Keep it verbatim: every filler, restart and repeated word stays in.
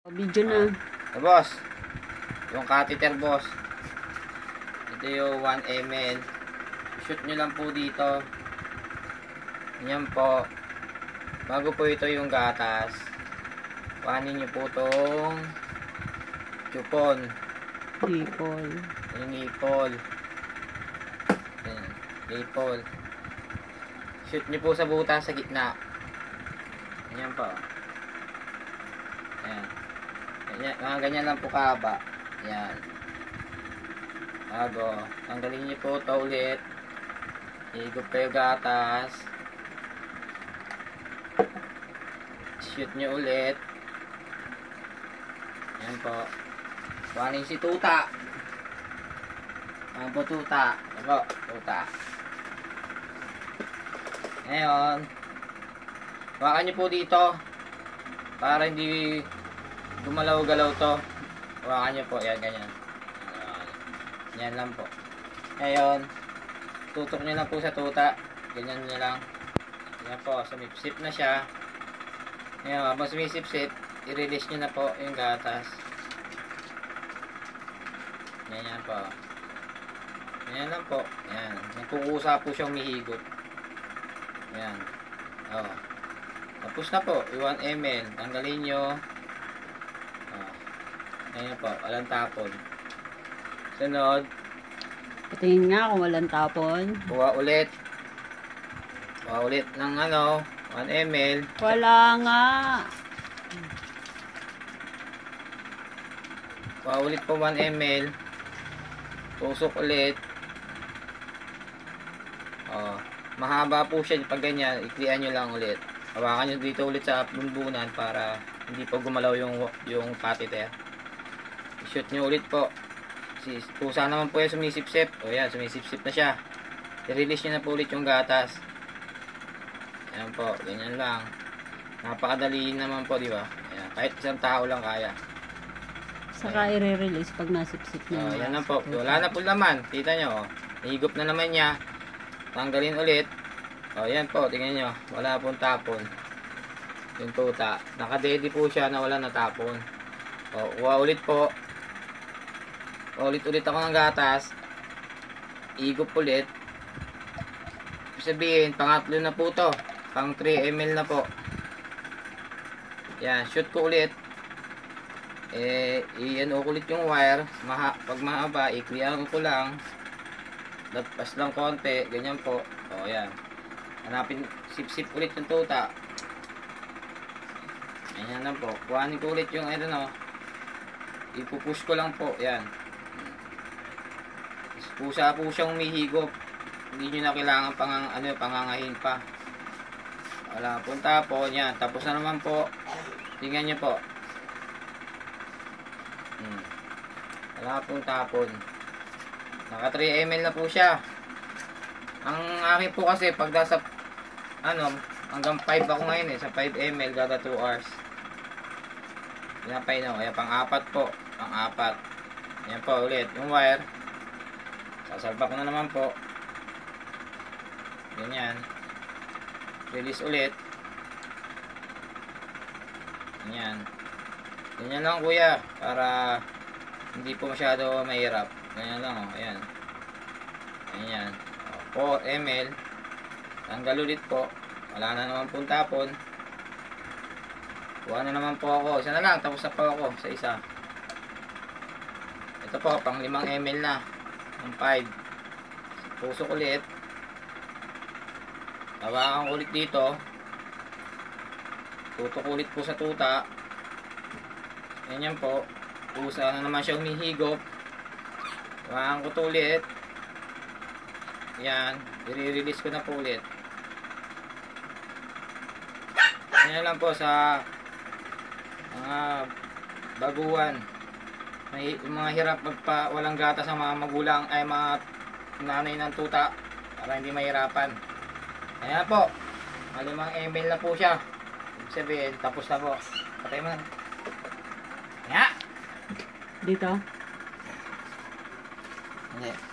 Video na. Uh, boss, yung catheter boss. Ito yung one milliliter. Shoot nyo lang po dito. Yan po. Bago po ito yung gatas, kuhanin nyo po itong chupon. Ipol. Yung ipol. Yan. Ipol. Shoot nyo po sa butas sa gitna. Yan po. Yan. Ganyan, mga ganyan lang po kahaba. Yan. Bago, tanggalin nyo po ito ulit. Higop kayo gatas. Shoot nyo ulit. Yan po. Kuhanin si tuta. Ano po tuta? Ano po? Tuta. Ngayon, hawakan nyo po dito para hindi gumalaw-galaw to. Hawakan nyo po. Yan, ganyan. Yan lang po. Ngayon, tutok nyo lang po sa tuta. Ganyan nyo lang. Yan po. Sumipsip na siya. Ngayon, habang sumisip-sip, i-release nyo na po yung gatas. Ganyan po. Ganyan lang po. Yan. Nagkukusa po siyang mihigop. Yan. O. Tapos na po. yung one milliliter. Tanggalin nyo. O. Ganyan po. Walang tapon. Sunod. Patingin nga kung walang tapon. Kuha ulit. Kuha ulit ng ano, one milliliter. Wala nga. Kuha ulit po one milliliter. Tusok ulit. Oh, mahaba po siya pag ganyan. Iklian nyo lang ulit. Hawakan nyo dito ulit sa bunbunan para hindi po gumalaw yung, yung catheter. I-shoot nyo ulit po. Kusa naman po yung sumisip-sip. O yan, sumisip-sip na siya. I-release nyo na po ulit yung gatas. Ayan po, ganyan lang. Napakadali naman po, di ba? Ayan, kahit isang tao lang kaya. Saka i-release pag nasip-sip niya. O, yan na po. Wala na po naman. Kita nyo, o. Nahigop na naman niya. Tanggalin ulit. O, yan po, tingnan nyo. Wala pong tapon. Yung tuta. Nakadedi po siya na wala na tapon. O, uwa ulit po. Ulit-ulit ako ng gatas. Igop ulit. Sabihin, pangatlo na po to. Pang three milliliter na po. Yan, shoot ko ulit. Eh, i-ano ulit yung wire. Maha, pag mahaba, i-clear ko lang. Lapas lang konti. Ganyan po. O, yan. Hanapin, sip-sip ulit yung tuta. Ganyan lang po. Kuhanin ko ulit yung, ano no. Ipupush ko lang po. Yan. Pusa po siyang umihigop. Hindi nyo na kailangan pangang, ano, pangangahin pa. Wala pong tapon. Yan. Tapos na naman po. Tingnan nyo po. Hmm. Wala pong tapon. Naka three milliliter na po siya. Ang akin po kasi pag nasa ano, hanggang five ako ngayon eh. Sa five milliliter gada two hours. Pinapay na. Kaya pang apat po. Pang apat. Yan po ulit. Yung wire. Sasalpak na naman po. Ganyan. Release ulit. Ganyan. Ganyan lang kuya. Para hindi po masyado mahirap. Ganyan lang o. Ayan. Ganyan. four milliliter. Tanggal ulit po. Wala na naman pong tapon. Kuha na naman po ako. Isa na lang. Tapos na po ako sa isa. Ito po. Pang limang milliliter na. Ang five. Pusok ulit. Hawakan ko ulit dito. Tutok ulit po sa tuta. Ganyan po. Pusa na naman siya humihigop. Hawakan ko to ulit. Yan. I-release ko na po ulit. Ganyan lang po sa mga baguhan. May mga hirap magpa walang gatas sa mga magulang ay mga nanay ng tuta para hindi mahirapan. Ayan po. Malimang milliliter na po siya. Ibig sabihin, tapos na po. Patay mo na. Ayan. Dito? Hindi.